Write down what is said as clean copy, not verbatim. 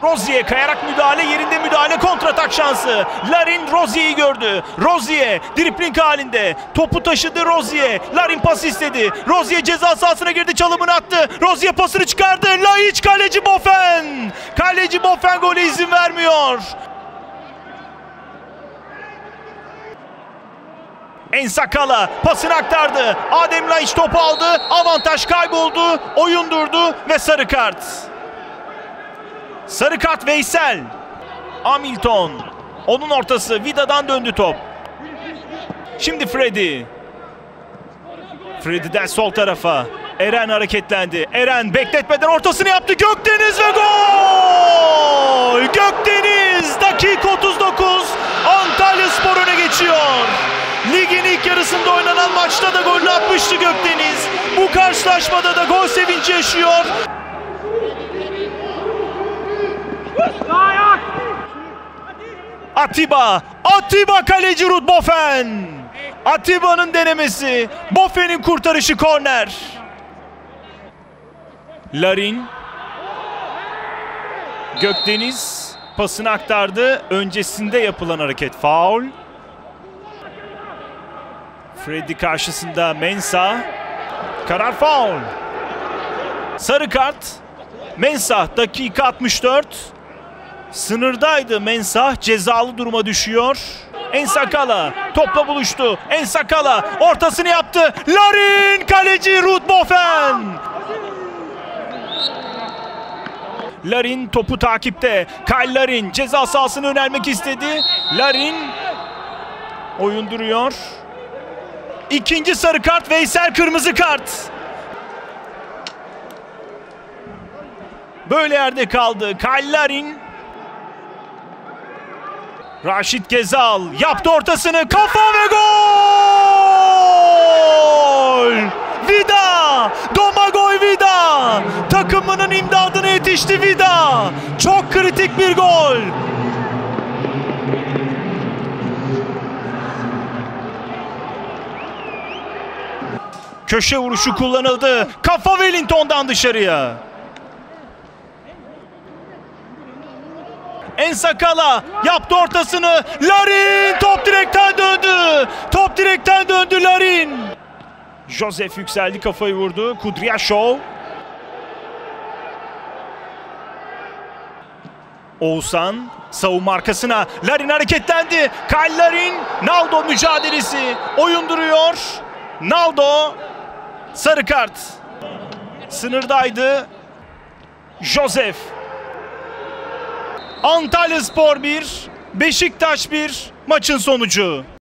Rozier kayarak müdahale, yerinde müdahale, kontratak şansı. Larin Rozier'i gördü. Rozier dribling halinde. Topu taşıdı Rozier. Larin pas istedi. Rozier ceza sahasına girdi, çalımını attı. Rozier pasını çıkardı. Laiç, kaleci Bofen. Kaleci Bofen gole izin vermiyor. Ensakala pasını aktardı. Adem Laiç topu aldı. Avantaj kayboldu. Oyun durdu ve sarı kart. Sarı kart Veysel. Hamilton. Onun ortası. Vida'dan döndü top. Şimdi Freddy. Freddy'den sol tarafa. Eren hareketlendi. Eren bekletmeden ortasını yaptı. Gökdeniz ve gol! Gökdeniz dakika 39. Antalyaspor öne geçiyor. Ligin ilk yarısında oynanan maçta da golünü atmıştı Gökdeniz. Bu karşılaşmada da gol sevinci yaşıyor. Atiba kaleci Ruud Bofen. Atiba'nın denemesi. Bofen'in kurtarışı, korner. Larin. Gökdeniz pasını aktardı. Öncesinde yapılan hareket faul. Freddy karşısında Mensah. Karar faul. Sarı kart. Mensah dakika 64. Sınırdaydı Mensah. Cezalı duruma düşüyor. Ensakala topla buluştu. Ensakala ortasını yaptı. Larin, kaleci Ruud Bofen. Larin topu takipte. Kyle Larin ceza sahasını önermek istedi. Larin oyun duruyor. İkinci sarı kart, Veysel kırmızı kart. Böyle yerde kaldı. Kyle Larin. Raşit Gezal yaptı ortasını, kafa ve gol! Vida! Domagoj Vida! Takımının imdadına yetişti Vida! Çok kritik bir gol! Köşe vuruşu kullanıldı. Kafa Wellington'dan dışarıya. Ensakala yaptı ortasını. Larin top direkten döndü. Top direkten döndü Larin. Joseph yükseldi, kafayı vurdu. Kudryashov. Oğuzhan savunma arkasına. Larin hareketlendi. Kyle Larin. Naldo mücadelesi. Oyun duruyor. Naldo. Sarı kart. Sınırdaydı. Joseph. Antalyaspor 1, Beşiktaş 1, maçın sonucu.